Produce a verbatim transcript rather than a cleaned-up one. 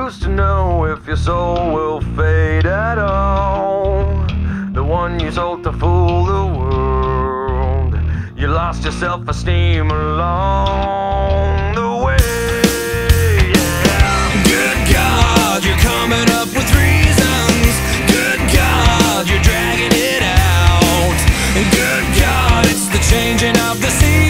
who's to know if your soul will fade at all? The one you sold to fool the world. You lost your self-esteem along the way. Yeah. Good God, you're coming up with reasons. Good God, you're dragging it out. And good God, it's the changing of the seasons.